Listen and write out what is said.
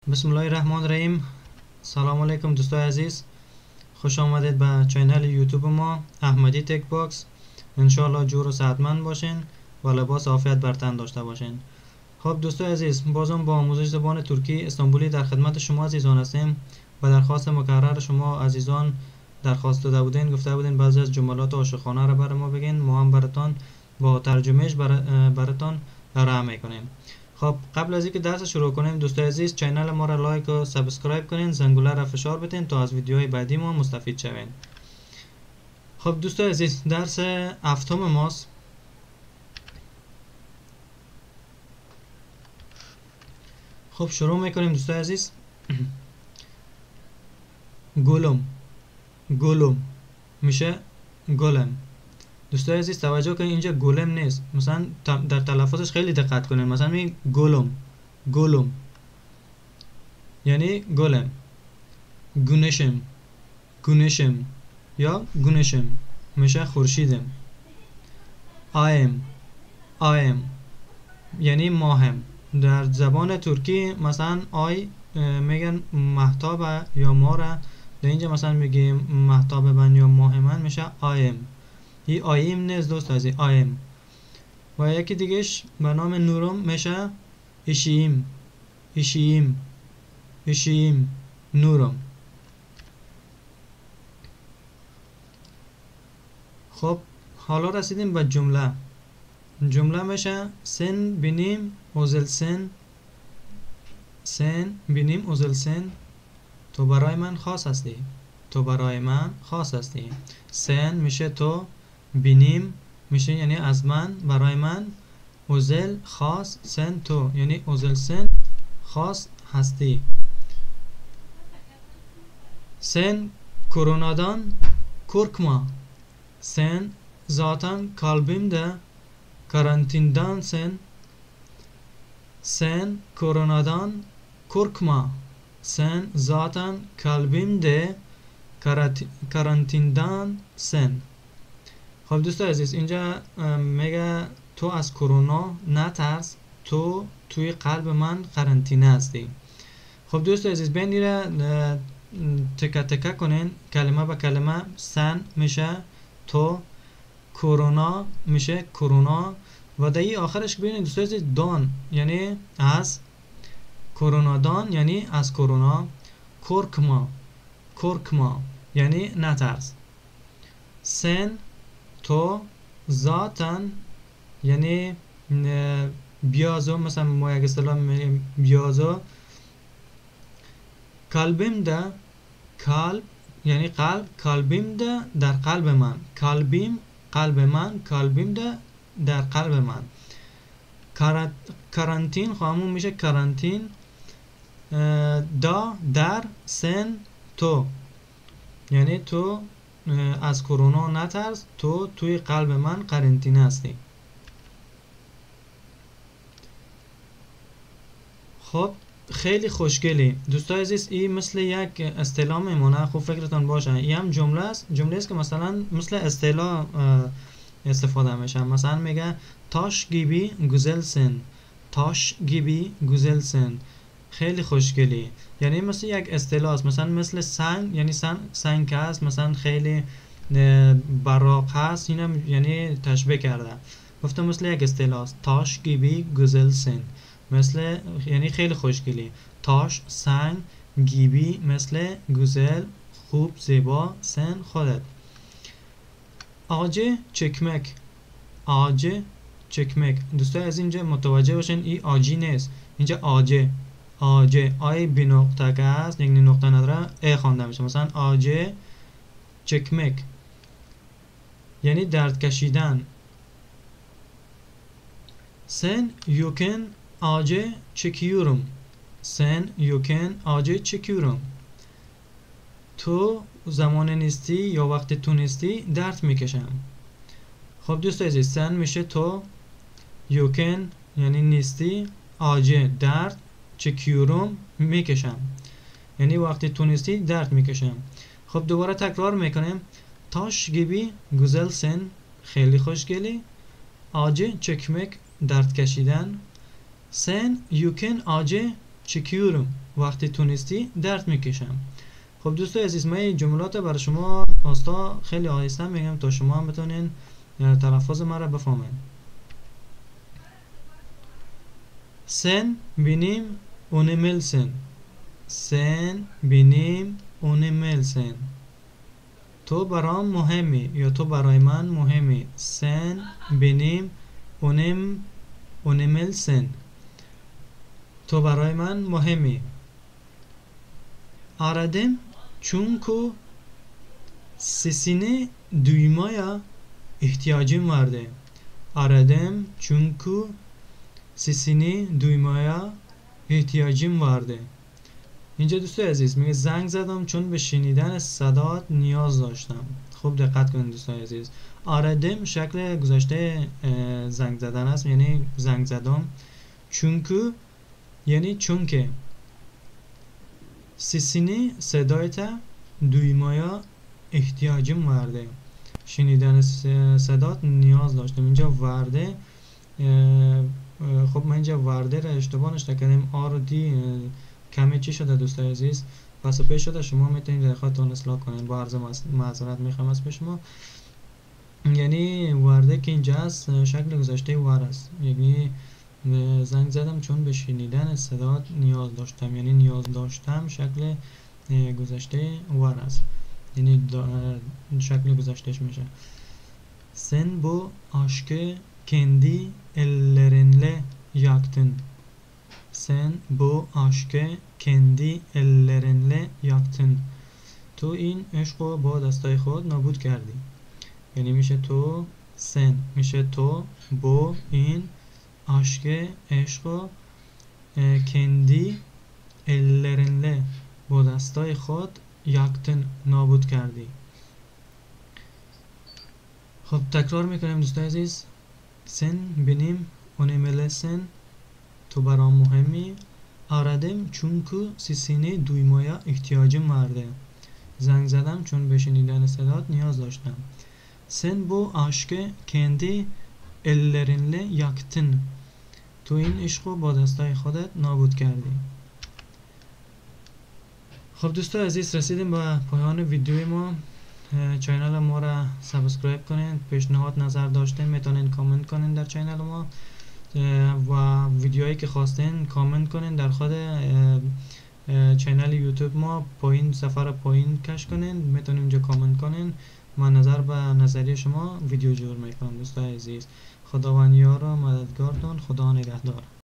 بسم الله الرحمن الرحیم. سلام علیکم دوستای عزیز، خوش آمدید به چینل یوتیوب ما احمدی تک باکس. انشالله جور و صحتمند باشین و لباس عافیت بر تن داشته باشین. خب دوستای عزیز، بازم با آموزش زبان ترکی استانبولی در خدمت شما عزیزان هستیم. و درخواست مکرر شما عزیزان درخواست داده بودین، گفته بودین بعضی از جملات عاشقانه را برای ما بگین، ما هم براتان با ترجمهش براتان ارائه میکنیم. خب قبل از اینکه درس شروع کنیم دوستای عزیز، چینل ما را لایک و سابسکرایب کنین، زنگوله را فشار بدین تا از ویدیوهای بعدی ما مستفید شوین. خب دوستای عزیز، درس هفتم ماست. خب شروع میکنیم دوستای عزیز. گلم میشه گلم. دوستای عزیز توجه کنین، اینجا گلم نیست، مثلا در تلفظش خیلی دقت کنین. مثلا می گلم یعنی گلم. گونشم یا گونشم میشه خورشیدم. آیم یعنی ماهم. در زبان ترکی مثلا آی میگن مهتاب یا ماه. در اینجا مثلا میگیم مهتاب من یا ماه من میشه آیم. این آیم نیست دوست عزیز، آیم. و یکی دیگهش به نام نورم میشه اشیم نورم. خب حالا رسیدیم به جمله میشه سن بینیم اوزلسن تو برای من خاص هستی. سن میشه تو، بینیم میشه یعنی از من، برای من، اوزل خاص، سن تو یعنی اوزلسن خاص هستی. Sen koronadan korkma. Sen zaten kalbimde karantindansın. Sen koronadan korkma. Sen zaten kalbimde karantindansın. خب دوستان عزیز، اینجا میگه تو از کرونا نترس، تو توی قلب من قرنطینه هستی. خب دوستان عزیز، بین را تکه تکه کنین کلمه به کلمه. سن میشه تو، کرونا میشه کرونا، و دایی آخرش ببینید دوستان عزیز دان یعنی از، کرونا دان یعنی از کرونا، کورکما یعنی نترس. سن تو، زاتن یعنی بیازو، مثلا ما یک اصطلاح میگیم بیازو. کلبیمده، کلب یعنی قلب، کلبیمده در قلب من، قلب من، کلبیمده در قلب من. کرانتین خامون میشه کرانتین. در سن تو یعنی تو از کرونا نترس، تو توی قلب من قرنطینه هستی. خب خیلی خوشگلی دوستای عزیز، این مثل یک اصطلاح میمونه. خوب فکرتون باشه این هم جمله است که مثلا مثل اصطلاح استفاده میشه. مثلا میگه تاش گیبی گوزلسن، خیلی خوشگلی، یعنی مثل یک اصطلاح است. مثلا مثل سنگ یعنی سنگ است، مثلا خیلی براق هست، اینم یعنی تشبیه کرده. گفتم مثل یک اصطلاح است. تاش گیبی گوزلسن مثل یعنی خیلی خوشگلی. تاش سنگ، گیبی مثل گوزل خوب زیبا، سن خودت. آجه چکمک دوستای از اینجا متوجه باشین این آجی نیست، اینجا آجه آی بی نقطه که هست یک نقطه نداره ای خوانده میشه. مثلا آجه چکمک یعنی درد کشیدن. سن یوکن آجه چکیورم. تو زمان نیستی یا وقتی تو نیستی درد میکشم. خب دوستای عزیز، سن میشه تو، یوکن یعنی نیستی، آجه درد، چکیورم میکشم یعنی وقتی تو نیستی درد میکشم. خب دوباره تکرار میکنیم. تاش گیبی گوزل سن خیلی خوشگلی، آجه چکمک درد کشیدن، Sen you can acı çekiyorum وقتی تونستی درد میکشم. خب دوستای عزیز، من این جملات برای شما آستا خیلی آهسته میگم تا شما هم بتونین تلفظ ما را بفهمین. Sen benim önümlüsün. Sen benim önümlüsün. تو برام مهمی یا تو برای من مهمی. Sen benim önümlüsün. تو برای من مهمی. Aradım çünkü sesini duymaya ihtiyacım vardı. Aradım çünkü sesini duymaya ihtiyacım vardı. اینجا دوستای عزیز میگه زنگ زدم چون به شنیدن صدات نیاز داشتم. خوب دقت کنید دوستای عزیز. آردم شکل گذشته زنگ زدن است، یعنی زنگ زدم. چونکو یعنی چون که. sesini صدایت duymaya ihtiyacım vardı. شنیدن صدات نیاز داشتم. اینجا ورده، خب من اینجا ورده را اشتباه نشته کردیم. آر و دی کمی چی شده دوستای عزیز؟ پس و پیش شده. شما میتونید در خودتون اصلاح کنید. با عرض معذرت میخوام از پیش شما. یعنی ورده که اینجا است شکل گذشته ور است، یعنی زنگ زدم چون به شنیدن صدات نیاز داشتم، یعنی نیاز داشتم شکل گذشته ور است، یعنی şekli güzelleşmiş میشه. Sen bu aşkı kendi ellerinle yaktın. Sen bu aşkı kendi ellerinle yaktın. تو این عشق رو با دستای خود نابود کردی. یعنی میشه تو، sen میشه تو، bu این aşkı عشق رو kendi ellerinle با دستای خود yaktın نابود کردی. خب تکرار میکنیم دوستای عزیز. sen benim önümlüsün. تو برام مهمی. Aradım çünkü sesini duymaya ihtiyacım vardı. زنگ زدم چون به شنیدن صدات نیاز داشتم. Sen bu aşkı kendi ellerinle yaktın. تو این عشق رو با دستای خودت نابود کردی. خب دوستان عزیز، رسیدیم به پایان ویدیوی ما. چینل ما را سابسکرایب کنین. پیشنهاد نظر داشتین میتونین کامنت کنین در چینل ما، و ویدیوهایی که خواستین کامنت کنین در خود چینل یوتیوب ما. پایین سفر پایین کش کنین، میتونین اینجا کامنت کنین. من نظر به نظریه شما ویدیو جور میکنم دوستان عزیز. خداوند یار و مددگارتون. خدا نگهدار.